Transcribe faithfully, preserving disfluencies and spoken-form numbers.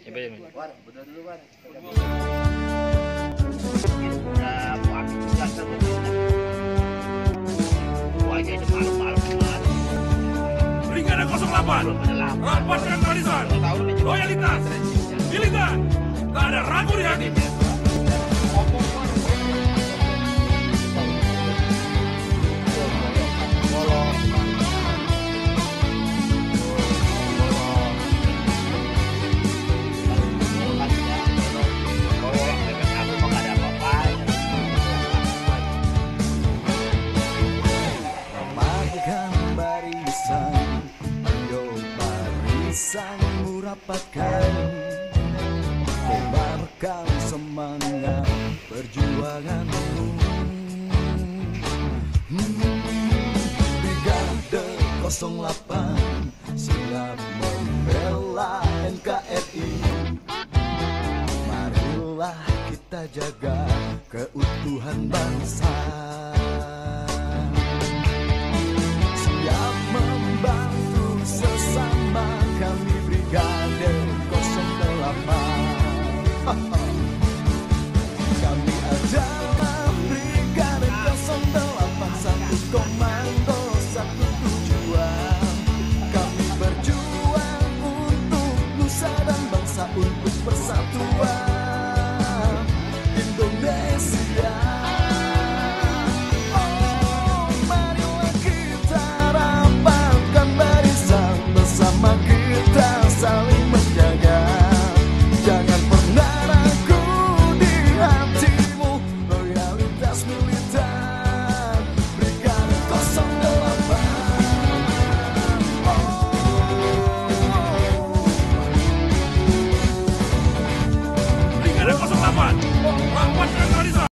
Coba ya, War, bener dulu War. Udah mau habis tugas kan gua aja udah malam-malam kemarin. Brigade nol delapan, rapatkan barisan, loyalitas, militan, tak ada ragu di hati. Sang rapatkan, kobarkan semangat perjuanganmu. hmm, Brigade nol delapan siap membela N K R I. Marilah kita jaga keutuhan bangsa, siap membantu sesama. Kami Brigade nol delapan. Kami adalah Brigade nol delapan, satu komando, satu tujuan. Kami berjuang untuk nusa dan bangsa, untuk persatuan Indonesia. Oh, marilah kita rapatkan barisan bersama. Kita saling menjaga, jangan pernah ragu di hatimu. Loyalitas militan Brigade nol delapan. Brigade nol delapan, rapatkan barisan.